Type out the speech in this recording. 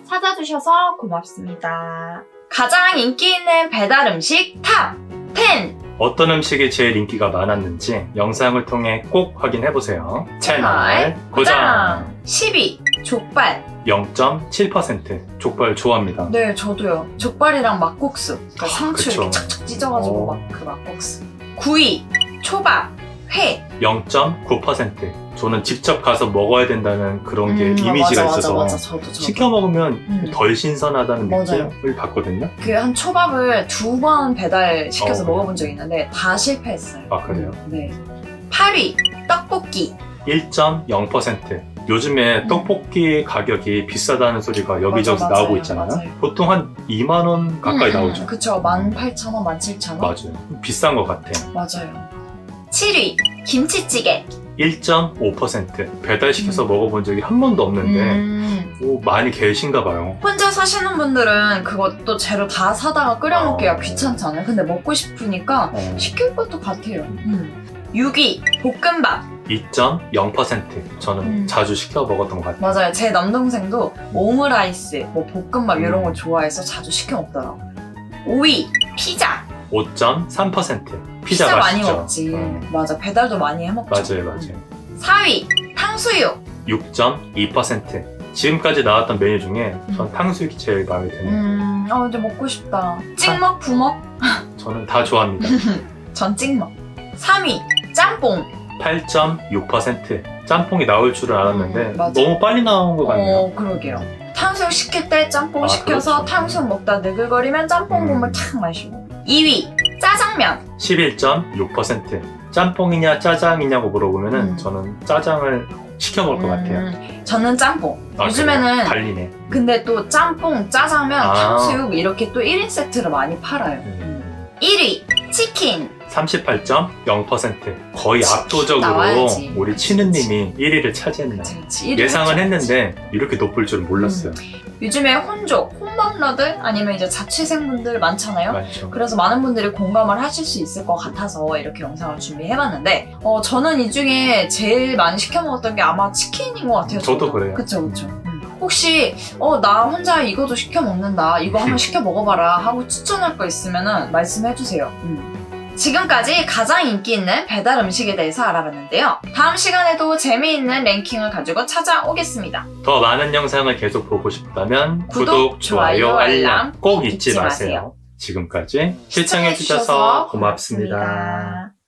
찾아주셔서 고맙습니다. 가장 인기 있는 배달 음식 탑 10! 어떤 음식이 제일 인기가 많았는지 영상을 통해 꼭 확인해보세요. 채널 고정! 10위 족발. 0.7%. 족발 좋아합니다. 네, 저도요. 족발이랑 막국수. 그러니까 상추 그쵸. 이렇게 착착 찢어가지고 막 그 막국수. 9위 초밥, 회. 0.9%. 저는 직접 가서 먹어야 된다는 그런 게 이미지가 있어서 맞아. 저도. 시켜 먹으면 덜 신선하다는 맞아요. 느낌을 받거든요. 그 한 초밥을 2번 배달시켜서 그래요? 먹어본 적이 있는데 다 실패했어요. 아, 그래요? 네. 8위 떡볶이. 1.0%. 요즘에 떡볶이 가격이 비싸다는 소리가 여기저기서 맞아요. 나오고 있잖아요. 맞아요. 보통 한 2만 원 가까이 나오죠. 그쵸. 18,000원, 17,000원? 맞아요. 비싼 것 같아. 맞아요. 7위 김치찌개. 1.5%. 배달시켜서 먹어본 적이 한 번도 없는데 많이 계신가 봐요. 혼자 사시는 분들은 그것도 재료 다 사다가 끓여 먹기가 귀찮잖아요. 근데 먹고 싶으니까 시킬 것도 같아요. 6위 볶음밥. 2.0%. 저는 자주 시켜 먹었던 것 같아요. 맞아요. 제 남동생도 오므라이스, 뭐 볶음밥 이런 거 좋아해서 자주 시켜 먹더라고요. 5위 피자. 5.3%. 피자 많이 맛있죠? 먹지. 맞아. 배달도 많이 해먹죠. 맞아요. 4위 탕수육. 6.2%. 지금까지 나왔던 메뉴 중에 전 탕수육이 제일 마음에 드네요. 이제 먹고 싶다. 찍먹, 부먹? 저는 다 좋아합니다. 전 찍먹. 3위 짬뽕. 8.6%. 짬뽕이 나올 줄은 알았는데 맞아. 너무 빨리 나온 것 같네요. 그러게요. 탕수육 시킬 때 짬뽕 시켜서 그렇죠. 탕수육 먹다 느글거리면 짬뽕 국물 탁 마시고. 2위 짜장면. 11.6%. 짬뽕이냐 짜장이냐고 물어보면은 저는 짜장을 시켜 먹을 것 같아요. 저는 짬뽕. 요즘에는 갈리네. 근데 또 짬뽕, 짜장면, 탕수육 이렇게 또 1인 세트를 많이 팔아요. 1위 치킨. 38.0%. 거의 압도적으로 나와야지. 우리 치느님이 1위를 차지했나. 예상은 했는데 이렇게 높을 줄 몰랐어요. 요즘에 혼족, 홈맘러들 아니면 이제 자취생분들 많잖아요. 맞죠. 그래서 많은 분들이 공감을 하실 수 있을 것 같아서 이렇게 영상을 준비해봤는데 저는 이 중에 제일 많이 시켜 먹었던 게 아마 치킨인 것 같아요. 저도 그래요. 그쵸. 혹시 나 혼자 이거도 시켜 먹는다, 이거 한번 시켜 먹어봐라 하고 추천할 거 있으면 말씀해주세요. 지금까지 가장 인기 있는 배달 음식에 대해서 알아봤는데요. 다음 시간에도 재미있는 랭킹을 가지고 찾아오겠습니다. 더 많은 영상을 계속 보고 싶다면 구독, 좋아요, 알람 꼭 잊지 마세요. 지금까지 시청해주셔서 고맙습니다.